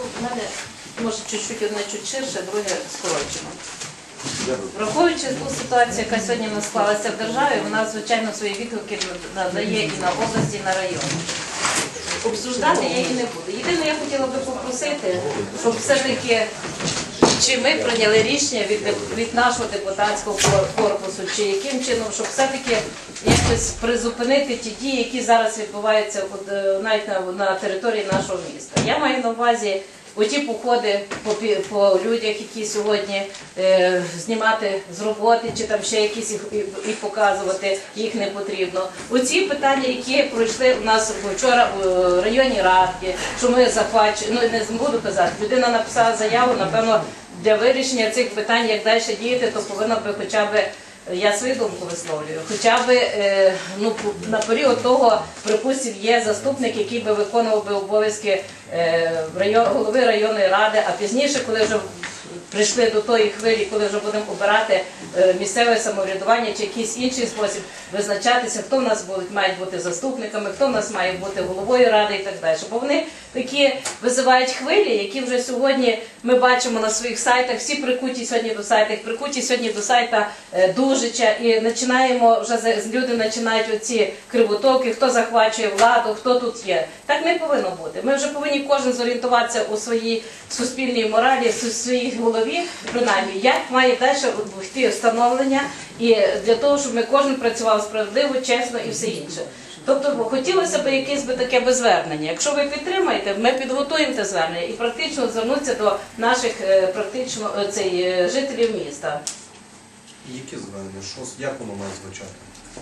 в мене, може, чуть-чуть одне чуть ширше, друге скорочено. Враховуючи ту ситуацію, яка сьогодні в нас склалася в державі, вона, звичайно, свої відгуки надає і на області, і на районі. Обсуждати я її не буду. Єдине, я хотіла би попросити, щоб все-таки, чи ми прийняли рішення від нашого депутатського корпусу, чи яким чином, щоб все-таки якось призупинити ті дії, які зараз відбуваються навіть на території нашого міста. Я маю на увазі оті походи по людях, які сьогодні знімати з роботи, чи там ще якісь і показувати, їх не потрібно. Оці питання, які пройшли у нас вчора у районній раді, що ми захвачуємо, ну не буду казати, людина написала заяву, напевно, для вирішення цих питань, як далі діяти, то повинна би хоча б, я свою думку висловлюю, хоча б на період того, припустимо, є заступник, який би виконував би обов'язки голови районної ради, а пізніше, коли вже прийшли до тої хвилі, коли вже будемо обирати місцеве самоврядування чи якийсь інший спосіб визначатися, хто в нас мають бути заступниками, хто в нас має бути головою ради і так далі. Бо вони такі визивають хвилі, які вже сьогодні ми бачимо на своїх сайтах, всі прикуті сьогодні до сайтів, прикуті сьогодні до сайта Дужича, і починаємо, вже люди починають оці кривотоки, хто захвачує владу, хто тут є. Так не повинно бути. Ми вже повинні кожен зорієнтуватися у своїй суспільній моралі, у своїй голові, принаймні, як має далі йти встановлення, і для того, щоб ми кожен працював справедливо, чесно і все інше. Тобто хотілося б якесь таке звернення. Якщо ви підтримаєте, ми підготуємо те звернення і практично звернутися до наших жителів міста. Які звернення? Як воно має звучати?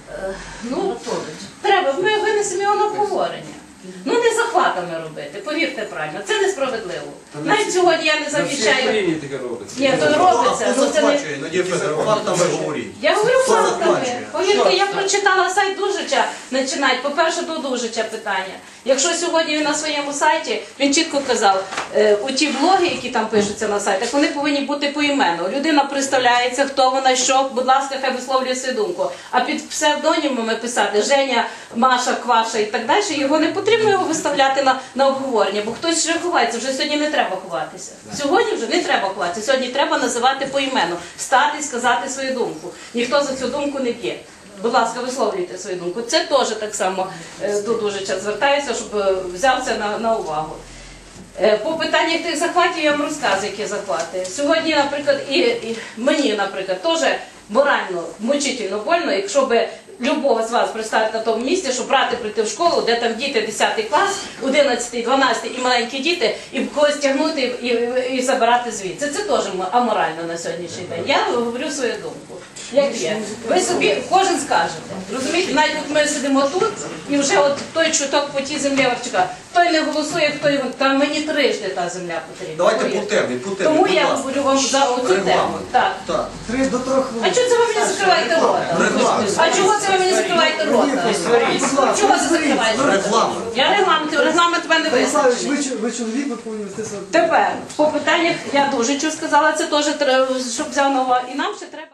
Треба, ми винесемо його на обговорення. Ну не захватами робити, повірте правильно, це несправедливо. Навіть сьогодні я не замічаю. Ні, то робиться. Фактами говоріть. Я говорю фактами. Повірте, я прочитала сайт Дужича, по-перше, до Дужича питання. Якщо сьогодні він на своєму сайті, він чітко казав, у ті блоги, які там пишуться на сайтах, вони повинні бути поіменно. Людина представляється, хто вона, що, будь ласка, хай висловлює свою думку. А під псевдонімами писати Женя, Маша, Кваша і так далі, його не потрібно його виставляти на обговорення, бо хтось вже ховається, вже сьогодні не треба ховатися. Сьогодні вже не треба ховатися, сьогодні треба називати поіменно, встати і сказати свою думку. Ніхто за цю думку не б'є. Будь ласка, висловлюйте свою думку. Це теж так само до Дужича звертаюся, щоб взяв це на увагу. По питаннях тих захватів я вам розказую, які захвати. Сьогодні, наприклад, і мені, наприклад, теж морально, мучительно больно, якщо б любого з вас представити на тому місці, щоб брати прийти в школу, де там діти 10 клас, 11, 12 і маленькі діти, і когось тягнути і забирати звідси. Це теж аморально на сьогоднішній день. Я говорю свою думку. Як є. Ви собі кожен скажете. Розумієте, навіть от ми сидимо тут, і вже от той чуток по тій землі Варчука, той не голосує, хто його, там мені трижди та земля потрібна. Давайте по темі. Тому я говорю вам за оцю тему. Так. 3 до 3 хвилин. А чого це ви мені закриваєте рота? А чого це ви мені закриваєте рота? Чого це закриваєте рота? Я регламент в мене Олександрович, визначений. ви чоловік, ви повинні вести себе. Тепер, по питаннях, я дуже сказала, це теж, щоб взяв на увагу. І нам ще треба...